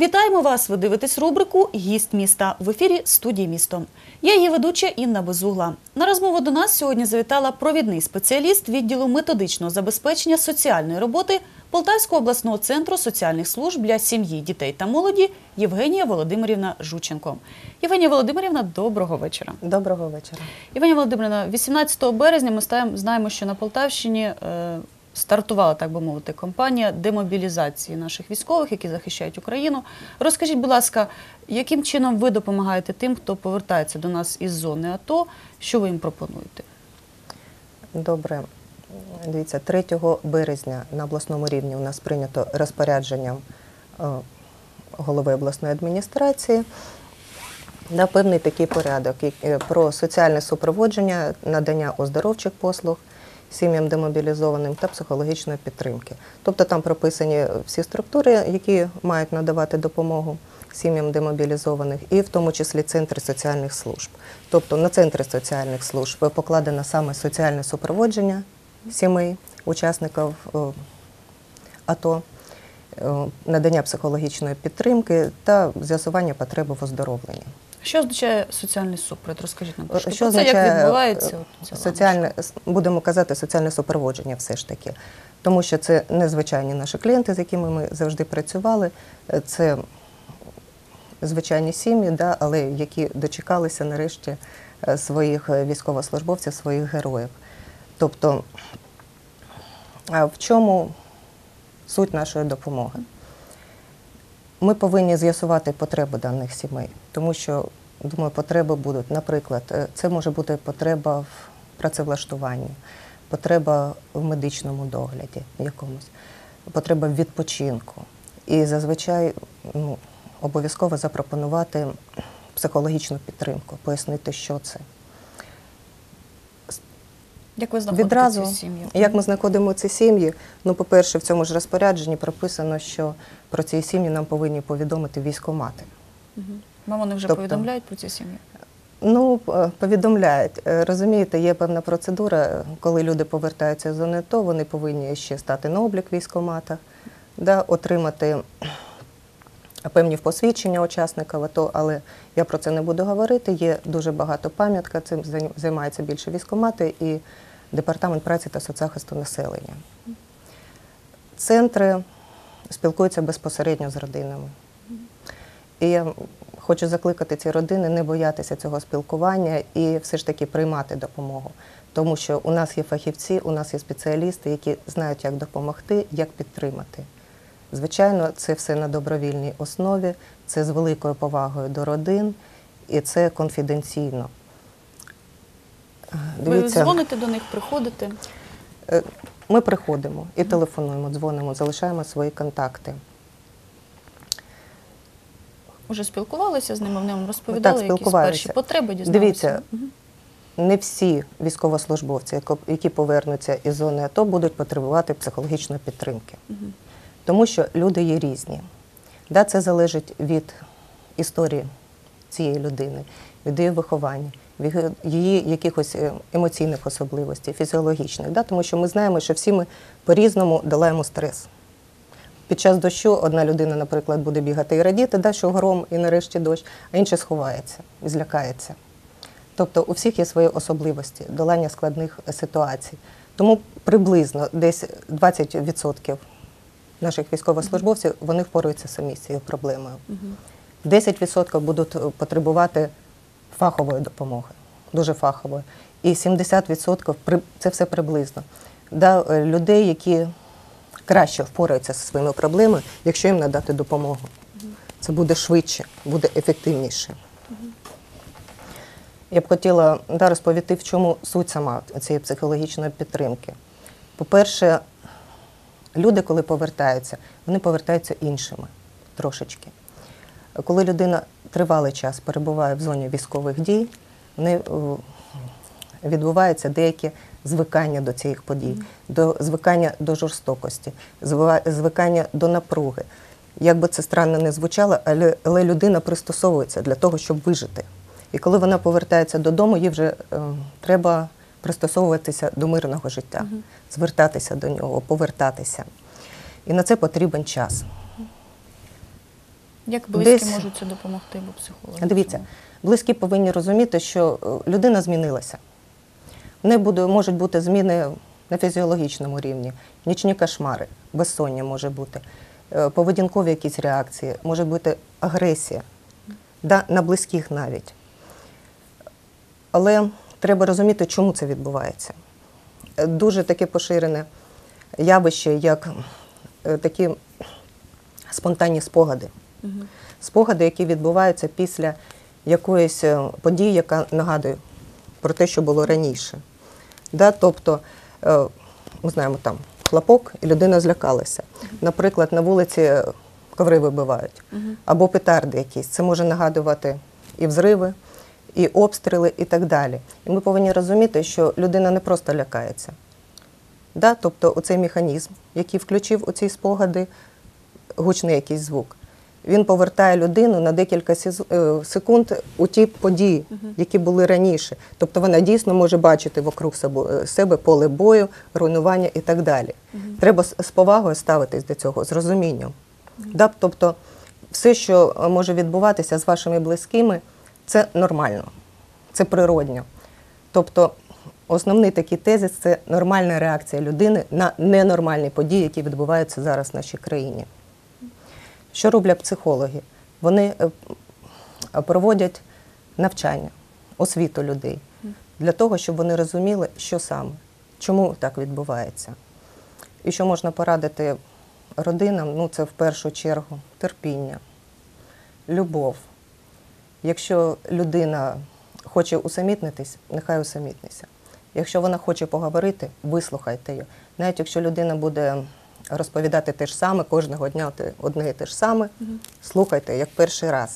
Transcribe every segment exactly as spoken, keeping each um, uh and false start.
Вітаємо вас! Ви дивитесь рубрику «Гість міста» в ефірі студії «Місто». Я її ведуча Інна Безугла. На розмову до нас сьогодні завітала провідний спеціаліст відділу методичного забезпечення соціальної роботи Полтавського обласного центру соціальних служб для сім'ї, дітей та молоді Євгенія Володимирівна Жученко. Євгенія Володимирівна, доброго вечора. Доброго вечора. Євгенія Володимирівна, вісімнадцятого березня ми знаємо, що на Полтавщині стартувала, так би мовити, кампанія демобілізації наших військових, які захищають Україну. Розкажіть, будь ласка, яким чином ви допомагаєте тим, хто повертається до нас із зони АТО? Що ви їм пропонуєте? Добре. Дивіться, третього березня на обласному рівні у нас прийнято розпорядженням голови обласної адміністрації на певний такий порядок про соціальне супроводження, надання оздоровчих послуг сім'ям демобілізованим та психологічної підтримки. Тобто там прописані всі структури, які мають надавати допомогу сім'ям демобілізованих, і в тому числі центри соціальних служб. Тобто на центри соціальних служб покладено саме соціальне супроводження сімей, учасників АТО, надання психологічної підтримки та з'ясування потреби в оздоровленні. Що означає соціальний супровід? Розкажіть нам, що що це, як відбувається? Соціальне, будемо казати, соціальне супроводження все ж таки. Тому що це незвичайні наші клієнти, з якими ми завжди працювали. Це звичайні сім'ї, да, але які дочекалися нарешті своїх військовослужбовців, своїх героїв. Тобто, в чому суть нашої допомоги? Ми повинні з'ясувати потреби даних сімей, тому що, думаю, потреби будуть. Наприклад, це може бути потреба в працевлаштуванні, потреба в медичному догляді якомусь, потреба в відпочинку. І зазвичай ну, обов'язково запропонувати психологічну підтримку, пояснити, що це. Як ви знаходите Відразу, ці сім'ї? Як ми знаходимо ці сім'ї? Ну, по-перше, в цьому ж розпорядженні прописано, що про ці сім'ї нам повинні повідомити військкомати. Угу. Вам вони вже тобто, повідомляють про ці сім'ї? Ну, повідомляють. Розумієте, є певна процедура, коли люди повертаються з зони АТО, вони повинні ще стати на облік військкомата, да, отримати певні посвідчення учасників АТО, але я про це не буду говорити. Є дуже багато пам'ятка, цим займаються більше військкомати і Департамент праці та соцзахисту населення. Центри спілкуються безпосередньо з родинами. І я хочу закликати ці родини не боятися цього спілкування і все ж таки приймати допомогу. Тому що у нас є фахівці, у нас є спеціалісти, які знають, як допомогти, як підтримати. Звичайно, це все на добровільній основі, це з великою повагою до родин і це конфіденційно. Дивіться, ви дзвоните до них, приходите? Ми приходимо і телефонуємо, дзвонимо, залишаємо свої контакти. Уже спілкувалися з ними, вони вам розповідали, так, якісь перші потреби дізналися? Дивіться, угу. Не всі військовослужбовці, які повернуться із зони АТО, будуть потребувати психологічної підтримки. Угу. Тому що люди є різні. Да, це залежить від історії цієї людини, від її виховання, від її якихось емоційних особливостей, фізіологічних. Да, тому що ми знаємо, що всі ми по-різному долаємо стрес. Під час дощу одна людина, наприклад, буде бігати і радіти, да, що гром і нарешті дощ, а інша сховається, злякається. Тобто у всіх є свої особливості, долання складних ситуацій. Тому приблизно десь двадцять відсотків наших військовослужбовців, вони впораються самі з цією проблемою. десять відсотків будуть потребувати фахової допомоги, дуже фахової. І сімдесят відсотків це все приблизно. Да, людей, які краще впораються зі своїми проблемами, якщо їм надати допомогу. Це буде швидше, буде ефективніше. Я б хотіла да, розповісти, в чому суть сама цієї психологічної підтримки. По-перше, люди, коли повертаються, вони повертаються іншими трошечки. Коли людина тривалий час перебуває в зоні військових дій, вони відбуваються деякі звикання до цих подій, до звикання до жорстокості, звикання до напруги. Як би це странно не звучало, але, але людина пристосовується для того, щоб вижити. І коли вона повертається додому, їй вже е, треба пристосовуватися до мирного життя, угу. звертатися до нього, повертатися. І на це потрібен час. Як близькі Десь- можуть це допомогти, бо психологи? Дивіться, близькі повинні розуміти, що е, людина змінилася. Не буде, можуть бути зміни на фізіологічному рівні, нічні кошмари, безсоння може бути, е, поведінкові якісь реакції, може бути агресія, да, на близьких навіть. Але треба розуміти, чому це відбувається. Е, Дуже таке поширене явище, як е, такі спонтанні спогади. Мгм. Спогади, які відбуваються після якоїсь е, події, яка нагадує про те, що було раніше. Да? Тобто, е, ми знаємо, там хлопок, і людина злякалася. Наприклад, на вулиці е, коври вибивають, Мгм. або петарди якісь. Це може нагадувати і взриви, і обстріли, і так далі. І ми повинні розуміти, що людина не просто лякається. Да? Тобто, оцей механізм, який включив у ці спогади, гучний якийсь звук, він повертає людину на декілька сіз- е, секунд у ті події, які були раніше. Тобто вона дійсно може бачити вокруг себе- себе поле бою, руйнування і так далі. Треба з з повагою ставитись до цього, з розумінням. Да? Тобто все, що е, може відбуватися з вашими близькими, це нормально, це природньо. Тобто основний такий тезис – це нормальна реакція людини на ненормальні події, які відбуваються зараз в нашій країні. Що роблять психологи? Вони е, проводять навчання, освіту людей для того, щоб вони розуміли, що саме, чому так відбувається. І що можна порадити родинам, ну це в першу чергу терпіння, любов. Якщо людина хоче усамітнитись, нехай усамітниться. Якщо вона хоче поговорити, вислухайте її. Навіть якщо людина буде розповідати те ж саме, кожного дня те- одне і те ж саме, слухайте, як перший раз.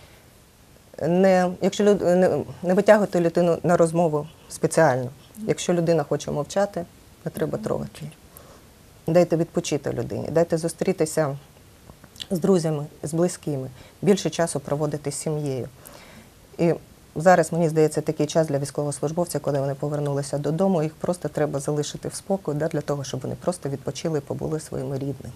Не, якщо люд, не, не витягуйте людину на розмову спеціально. Якщо людина хоче мовчати, не треба трогати її. Дайте відпочити людині, дайте зустрітися з друзями, з близькими, більше часу проводити з сім'єю. І зараз, мені здається, такий час для військовослужбовців, коли вони повернулися додому, їх просто треба залишити в спокої, да, для того, щоб вони просто відпочили і побули своїми рідними.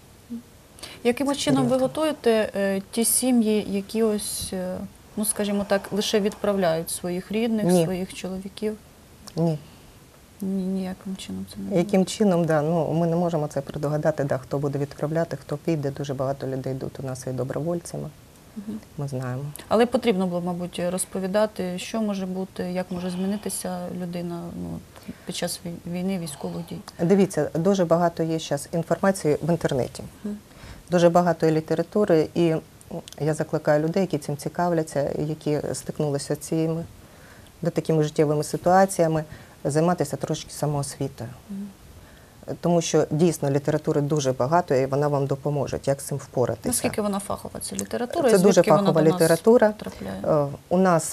Яким чином ви Період. готуєте е, ті сім'ї, які ось, е, ну скажімо так, лише відправляють своїх рідних, Ні. своїх чоловіків? Ні. Ні, ніяким чином це не Яким чином, да, ну, ми не можемо це предугадати, да, хто буде відправляти, хто піде. Дуже багато людей йдуть у нас і добровольцями, ми знаємо. Але потрібно було, мабуть, розповідати, що може бути, як може змінитися людина ну, під час вій- війни, військових дій. Дивіться, дуже багато є зараз інформації в інтернеті. Дуже багато є літератури, і я закликаю людей, які цим цікавляться, які стикнулися з цими да, такими життєвими ситуаціями, займатися трошки самоосвітою. Тому що дійсно літератури дуже багато, і вона вам допоможе, як з цим впоратися. Наскільки вона фахова, ця література? Це і дуже звідки вона фахова до нас література. потрапляє? Е, У нас,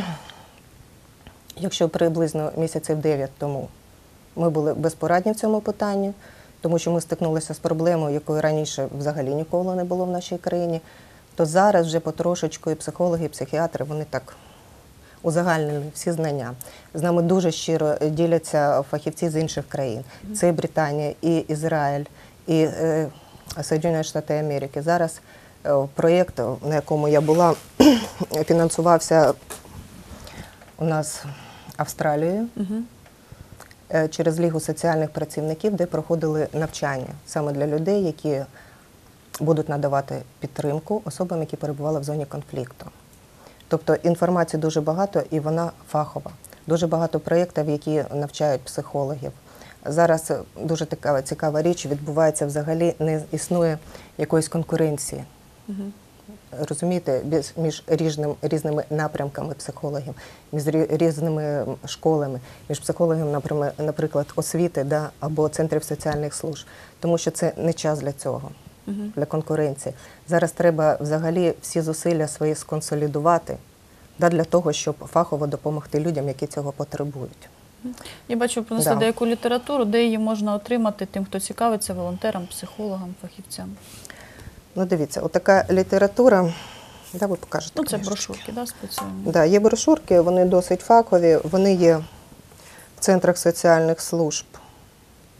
якщо приблизно місяців дев'ять тому ми були безпорадні в цьому питанні, тому що ми стикнулися з проблемою, якої раніше взагалі ніколи не було в нашій країні, то зараз вже потрошечку і психологи, і психіатри, вони так узагальнили всі знання. З нами дуже щиро діляться фахівці з інших країн. Це і Британія, і Ізраїль, і е, Сполучені Штати Америки. Зараз е, проєкт, на якому я була, фінансувався у нас Австралією Мгм. е, через Лігу соціальних працівників, де проходили навчання саме для людей, які будуть надавати підтримку особам, які перебували в зоні конфлікту. Тобто інформації дуже багато і вона фахова. Дуже багато проєктів, які навчають психологів. Зараз дуже така цікава річ відбувається взагалі, не існує якоїсь конкуренції. Мгм. Розумієте, без- між різним, різними напрямками психологів, між рі- різними школами, між психологами, наприклад, наприклад освіти да, або центрів соціальних служб. Тому що це не час для цього, Мгм. для конкуренції. Зараз треба взагалі всі зусилля свої сконсолідувати да, для того, щоб фахово допомогти людям, які цього потребують. Я бачу, принесли Да. деяку літературу, де її можна отримати тим, хто цікавиться, волонтерам, психологам, фахівцям. Ну, дивіться, отака література, да, ви покажете. Ну, це книжечки. брошурки, да, спеціальні. Да, є брошурки, вони досить фахові, вони є в центрах соціальних служб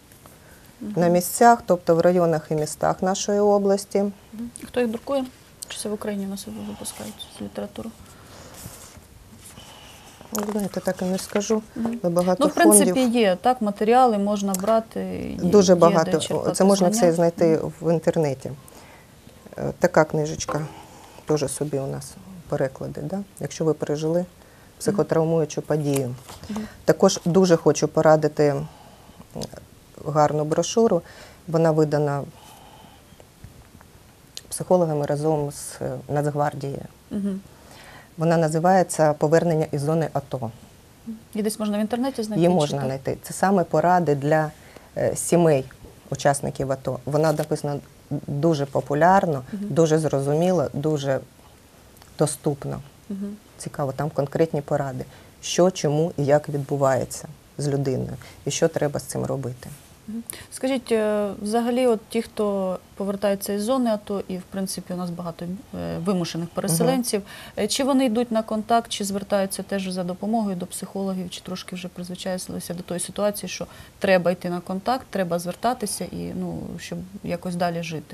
на місцях, тобто в районах і містах нашої області. Мгм. Хто їх друкує? Чи це в Україні на себе випускають з літературу? Ну, знаєте, так і не скажу. Ми багато Ну, в принципі, фондів. є, так, матеріали можна брати. Є, Дуже є де багато. черпати Це можна знання. все знайти в інтернеті. Е, Така книжечка теж собі у нас переклади. Да? Якщо ви пережили психотравмуючу подію. Також дуже хочу порадити гарну брошуру. Вона видана психологами разом з Нацгвардією. Мгм. Вона називається «Повернення із зони АТО». І десь можна в інтернеті знайти? Її чи можна так? знайти. Це саме поради для е, сімей учасників АТО. Вона написана дуже популярно, дуже зрозуміло, дуже доступно. Мгм. Цікаво, там конкретні поради, що, чому і як відбувається з людиною, і що треба з цим робити. Мгм. Скажіть, е, взагалі, от ті, хто повертається із зони АТО, і в принципі у нас багато е, вимушених переселенців, е, чи вони йдуть на контакт, чи звертаються теж за допомогою до психологів, чи трошки вже призвичаїлися до тої ситуації, що треба йти на контакт, треба звертатися і ну щоб якось далі жити?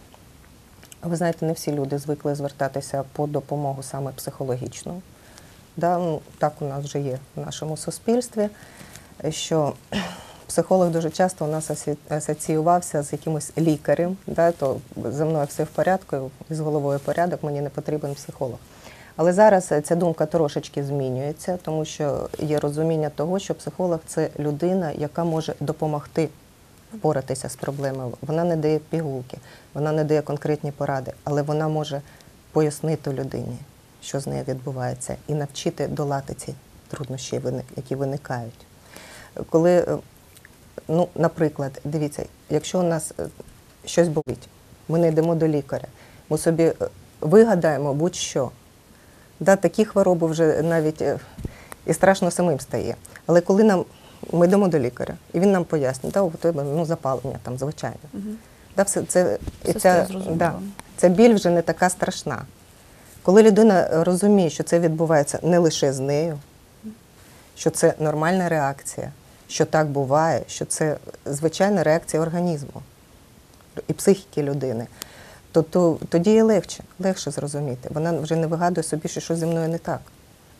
Ви знаєте, не всі люди звикли звертатися по допомогу саме психологічну. Да, ну, так у нас вже є в нашому суспільстві, що психолог дуже часто у нас асі- асоціювався з якимось лікарем, да, то зі мною все в порядку, з головою порядок, мені не потрібен психолог. Але зараз ця думка трошечки змінюється, тому що є розуміння того, що психолог – це людина, яка може допомогти впоратися з проблемою. Вона не дає пігулки, вона не дає конкретні поради, але вона може пояснити людині, що з нею відбувається, і навчити долати ці труднощі, які виникають. Коли, ну, наприклад, дивіться, якщо у нас щось болить, ми не йдемо до лікаря, ми собі вигадаємо будь-що. Да, такі хвороби вже навіть і страшно самим стає. Але коли нам, ми йдемо до лікаря, і він нам пояснює, да, у тебе ну, запалення, там, звичайно. Угу. Да, все, це, і Все ця, стає зрозуміло. да, ця біль вже не така страшна. Коли людина розуміє, що це відбувається не лише з нею, що це нормальна реакція, що так буває, що це звичайна реакція організму і психіки людини, то, то тоді є легше, легше зрозуміти. Вона вже не вигадує собі, що щось зі мною не так.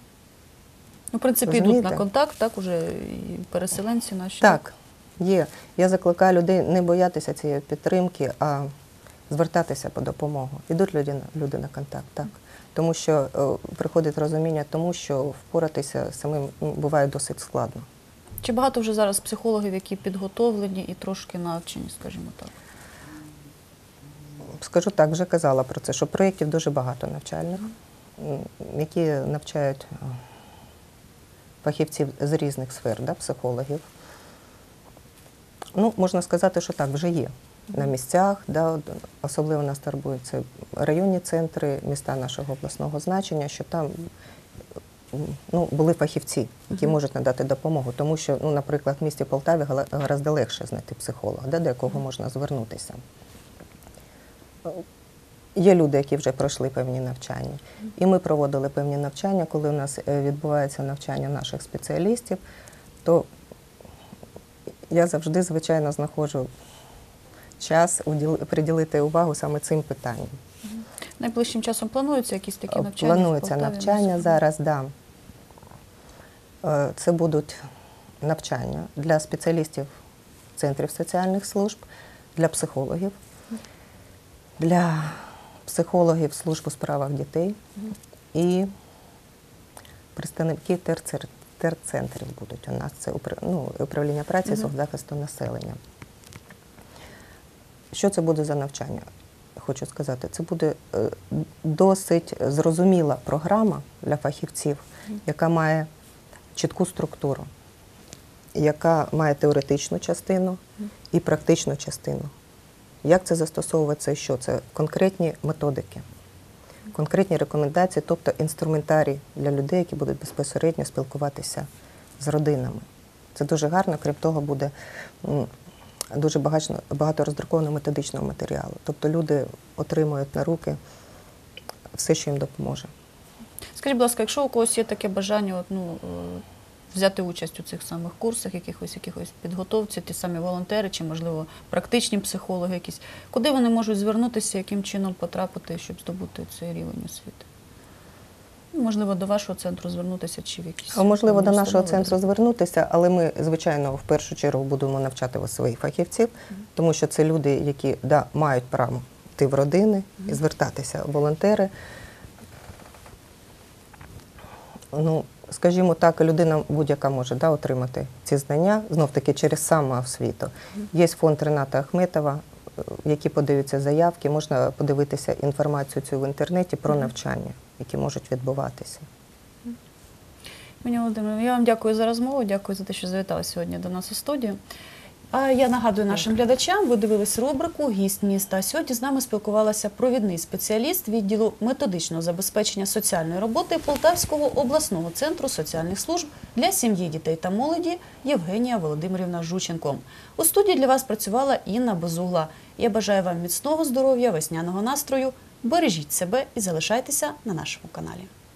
Ну, в принципі, Розумієте? йдуть на контакт, так, уже і переселенці наші. Так, є. Я закликаю людей не боятися цієї підтримки, а звертатися по допомогу. Ідуть люди, на- люди на контакт, так. Тому що е, приходить розуміння тому, що впоратися самим ну, буває досить складно. Чи багато вже зараз психологів, які підготовлені і трошки навчені, скажімо так? Скажу так, вже казала про це, що проєктів дуже багато навчальних, м, які навчають е, фахівців з різних сфер, да, психологів. Ну, можна сказати, що так, вже є на місцях, да, от, особливо нас турбують це районні центри, міста нашого обласного значення, що там м, ну, були фахівці, які Мгм. можуть надати допомогу. Тому що, ну, наприклад, в місті Полтаві гала- гораздо легше знайти психолога, да, до якого можна звернутися. Є люди, які вже пройшли певні навчання. І ми проводили певні навчання, коли у нас е, відбувається навчання наших спеціалістів, то я завжди, звичайно, знаходжу час уділи- приділити увагу саме цим питанням. Найближчим часом плануються якісь такі навчання? в Планується Полтаві, навчання на зараз, да. Е, Це будуть навчання для спеціалістів центрів соціальних служб, для психологів, для психологів служб у справах дітей і представники терцер- терцентрів будуть у нас. Це упра- ну, управління праці, Мгм. соцзахисту населення. Що це буде за навчання? Хочу сказати, це буде е, досить зрозуміла програма для фахівців, яка має чітку структуру, яка має теоретичну частину і практичну частину. Як це застосовується і що? Це конкретні методики, конкретні рекомендації, тобто інструментарій для людей, які будуть безпосередньо спілкуватися з родинами. Це дуже гарно, крім того, буде м, дуже багато, багато роздрукованого методичного матеріалу. Тобто люди отримують на руки все, що їм допоможе. Скажіть, будь ласка, якщо у когось є таке бажання от, ну, е, взяти участь у цих самих курсах, якихось, якихось підготовці, ті самі волонтери чи, можливо, практичні психологи якісь. Куди вони можуть звернутися, яким чином потрапити, щоб здобути цей рівень освіти? Можливо, до вашого центру звернутися чи в якісь... А можливо, до нашого установи? центру звернутися, але ми, звичайно, в першу чергу будемо навчати своїх фахівців, тому що це люди, які да, мають право йти в родини і звертатися волонтери. Ну, скажімо так, людина будь-яка може да, отримати ці знання, знов-таки через самоосвіту. Є фонд Рената Ахметова, які подаються заявки, можна подивитися інформацію цю в інтернеті про навчання, які можуть відбуватися. Пані Володимире, я вам дякую за розмову, дякую за те, що завітали сьогодні до нас у студію. А я нагадую нашим глядачам, ви дивились рубрику «Гість міста». Сьогодні з нами спілкувалася провідний спеціаліст відділу методичного забезпечення соціальної роботи Полтавського обласного центру соціальних служб для сім'ї, дітей та молоді Євгенія Володимирівна Жученко. У студії для вас працювала Інна Безугла. Я бажаю вам міцного здоров'я, весняного настрою, бережіть себе і залишайтеся на нашому каналі.